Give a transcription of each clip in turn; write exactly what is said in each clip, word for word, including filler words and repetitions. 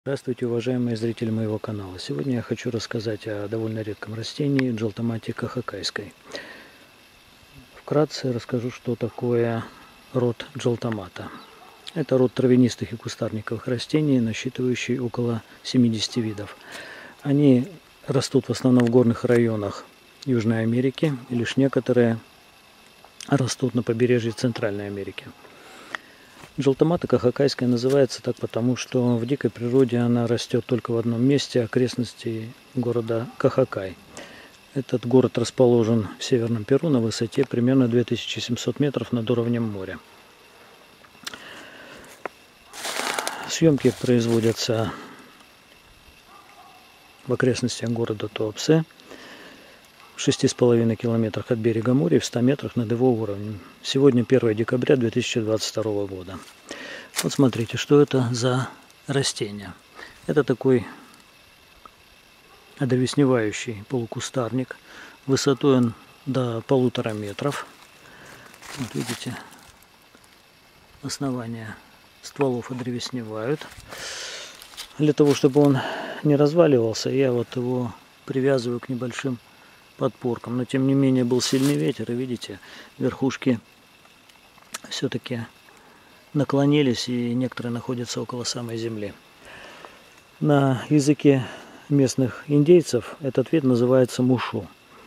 Здравствуйте, уважаемые зрители моего канала. Сегодня я хочу рассказать о довольно редком растении Джалтомате кахакайской. Вкратце расскажу, что такое род Джалтомата. Это род травянистых и кустарниковых растений, насчитывающий около семидесяти видов. Они растут в основном в горных районах Южной Америки, и лишь некоторые растут на побережье Центральной Америки. Джалтомата кахакайская называется так потому, что в дикой природе она растет только в одном месте, окрестности города Кахакай. Этот город расположен в северном Перу на высоте примерно две тысячи семьсот метров над уровнем моря. Съемки производятся в окрестностях города Туапсе, в шести с половиной километрах от берега моря и в ста метрах над его уровнем. Сегодня первое декабря две тысячи двадцать второго года. Вот смотрите, что это за растение. Это такой одеревесневающий полукустарник. Высотой он до полутора метров. Вот видите, основания стволов одеревесневают. Для того, чтобы он не разваливался, я вот его привязываю к небольшим подпоркам. Но тем не менее был сильный ветер, и видите, верхушки все-таки наклонились, и некоторые находятся около самой земли. На языке местных индейцев этот вид называется мушу.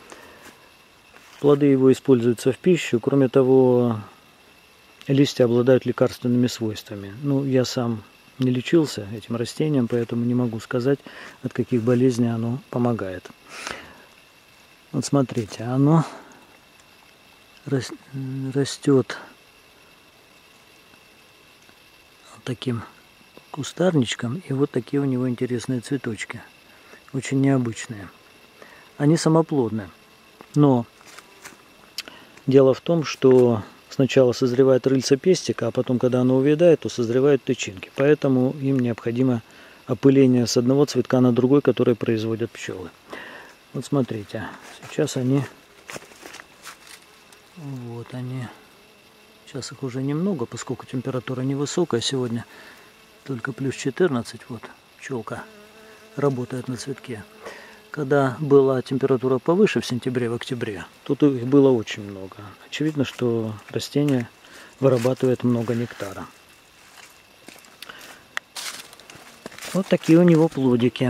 Плоды его используются в пищу. Кроме того, листья обладают лекарственными свойствами. Ну, я сам не лечился этим растением, поэтому не могу сказать, от каких болезней оно помогает. Вот смотрите, оно растет таким кустарничком, и вот такие у него интересные цветочки, очень необычные. Они самоплодны, но дело в том, что сначала созревает рыльце пестика, а потом, когда оно увядает, то созревают тычинки, поэтому им необходимо опыление с одного цветка на другой, который производят пчелы. Вот смотрите, сейчас они, вот они, сейчас их уже немного, поскольку температура невысокая, сегодня только плюс четырнадцать, вот пчелка работает на цветке. Когда была температура повыше в сентябре, в октябре, тут их было очень много. Очевидно, что растение вырабатывает много нектара. Вот такие у него плодики.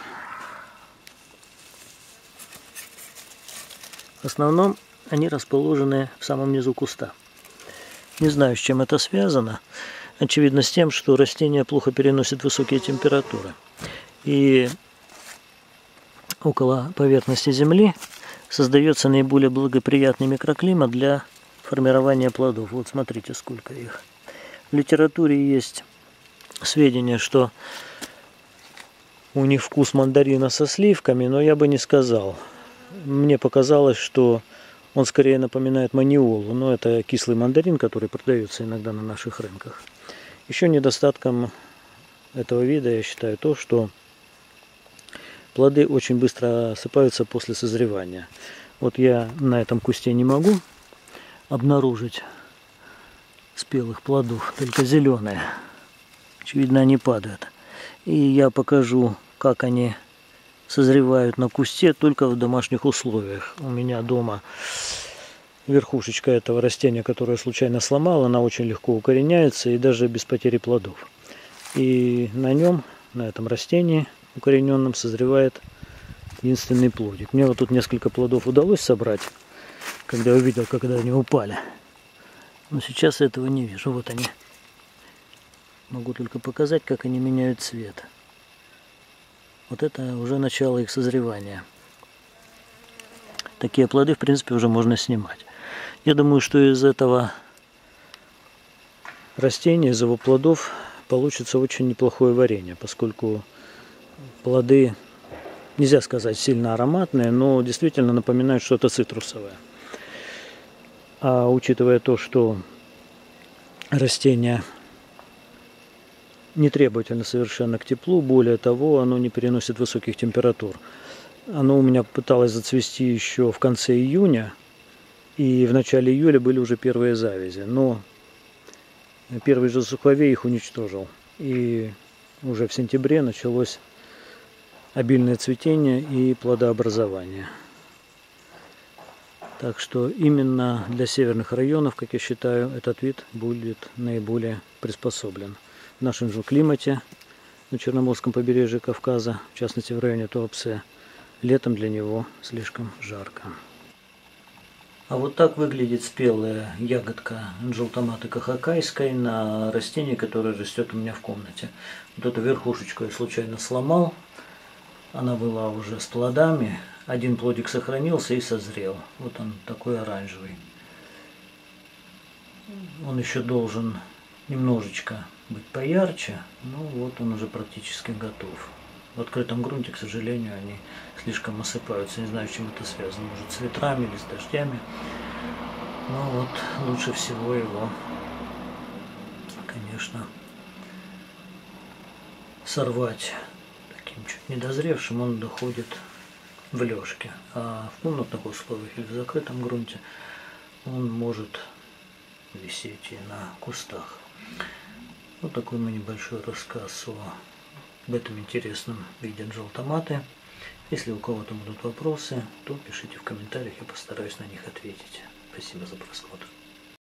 В основном они расположены в самом низу куста. Не знаю, с чем это связано. Очевидно, с тем, что растение плохо переносит высокие температуры. И около поверхности земли создается наиболее благоприятный микроклимат для формирования плодов. Вот смотрите, сколько их. В литературе есть сведения, что у них вкус мандарина со сливками, но я бы не сказал. Мне показалось, что он скорее напоминает маниолу, но это кислый мандарин, который продается иногда на наших рынках. Еще недостатком этого вида я считаю то, что плоды очень быстро осыпаются после созревания. Вот я на этом кусте не могу обнаружить спелых плодов, только зеленые. Очевидно, они падают. И я покажу, как они созревают на кусте только в домашних условиях. У меня дома верхушечка этого растения, которое я случайно сломал, она очень легко укореняется и даже без потери плодов. И на нем, на этом растении укорененном, созревает единственный плодик. Мне вот тут несколько плодов удалось собрать, когда я увидел, когда они упали. Но сейчас этого не вижу. Вот они. Могу только показать, как они меняют цвет. Вот это уже начало их созревания. Такие плоды, в принципе, уже можно снимать. Я думаю, что из этого растения, из его плодов получится очень неплохое варенье, поскольку плоды, нельзя сказать, сильно ароматные, но действительно напоминают что-то цитрусовое. А учитывая то, что растение не требовательно совершенно к теплу, более того, оно не переносит высоких температур. Оно у меня пыталось зацвести еще в конце июня, и в начале июля были уже первые завязи, но первый же суховей их уничтожил. И уже в сентябре началось обильное цветение и плодообразование. Так что именно для северных районов, как я считаю, этот вид будет наиболее приспособлен. В нашем же климате, на Черноморском побережье Кавказа, в частности в районе Туапсе, летом для него слишком жарко. А вот так выглядит спелая ягодка Анжелтоматы кахакайской на растении, которое растет у меня в комнате. Вот эту верхушечку я случайно сломал. Она была уже с плодами. Один плодик сохранился и созрел. Вот он такой оранжевый. Он еще должен немножечко быть поярче, но вот он уже практически готов. В открытом грунте, к сожалению, они слишком осыпаются. Не знаю, с чем это связано. Может, с ветрами или с дождями. Но вот лучше всего его, конечно, сорвать таким чуть недозревшим. Он доходит в лёжке. А в комнатных условиях или в закрытом грунте он может висеть и на кустах. Вот такой мой небольшой рассказ о об этом интересном виде Анжелтоматы. Если у кого-то будут вопросы, то пишите в комментариях, я постараюсь на них ответить. Спасибо за просмотр.